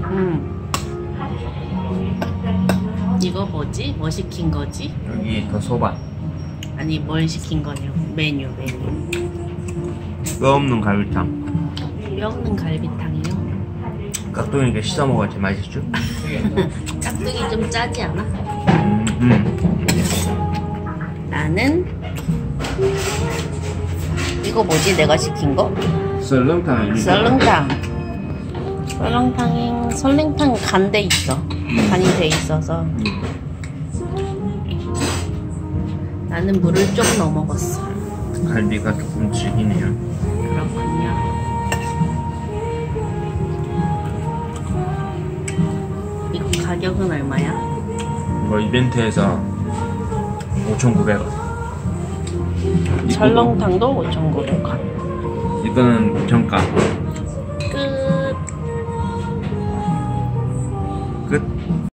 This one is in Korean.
이거 뭐지? 뭐 시킨 거지? 여기 더 소바. 아니 뭘 시킨 거냐고. 메뉴. 뼈 없는 갈비탕. 뼈 없는 갈비탕이요? 깍두기니까 씻어 먹어야지 맛있죠? 깍두기 좀 짜지 않아? 음. 나는 이거 뭐지? 내가 시킨 거? 설렁탕. 설렁탕 간 돼 있어. 간이 돼 있어서 나는 물을 좀 넣어 먹었어. 갈비가 조금 질기네요. 그렇군요. 이거 가격은 얼마야? 이거 이벤트에서 5,900원. 설렁탕도 5,900원. 이거는 정가. 끝. 끝.